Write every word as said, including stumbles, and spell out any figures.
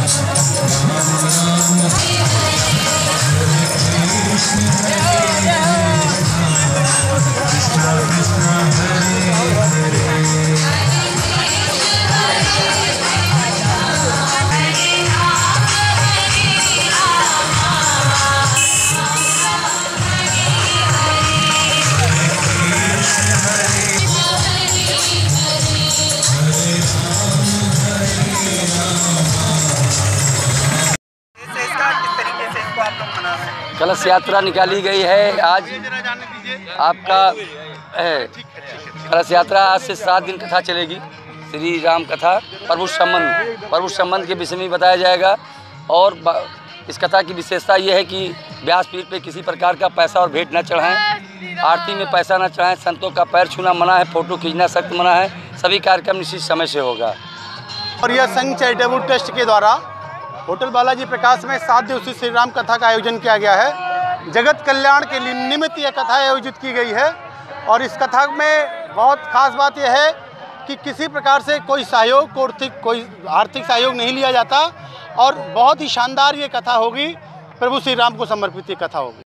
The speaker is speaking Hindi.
कलश यात्रा निकाली गई है। आज आपका कलश यात्रा आज से सात दिन कथा चलेगी। श्री राम कथा प्रभु संबंध प्रभु संबंध के विषय में बताया जाएगा। और इस कथा की विशेषता यह है कि व्यासपीठ पे किसी प्रकार का पैसा और भेंट न चढ़ाएं, आरती में पैसा न चढ़ाएं, संतों का पैर छूना मना है, फोटो खींचना सख्त मना है। सभी कार्यक्रम निश्चित समय से होगा। और यह संघ चैरिटेबल ट्रस्ट के द्वारा होटल बालाजी प्रकाश में सात दिवसीय श्री राम कथा का आयोजन किया गया है। जगत कल्याण के निमित्त यह कथा आयोजित की गई है। और इस कथा में बहुत खास बात यह है कि किसी प्रकार से कोई सहयोग आर्थिक कोई आर्थिक सहयोग नहीं लिया जाता और बहुत ही शानदार ये कथा होगी। प्रभु श्री राम को समर्पित ये कथा होगी।